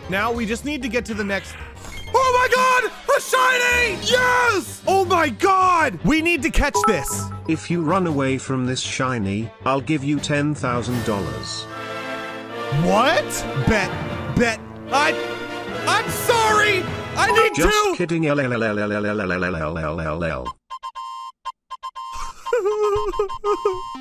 Now we just need to get to the next. Oh my god! A shiny! Yes! Oh my god! We need to catch this. If you run away from this shiny, I'll give you $10,000. What? Bet. I'm sorry! I need to! Just kidding. LLLLLLLLLLLL.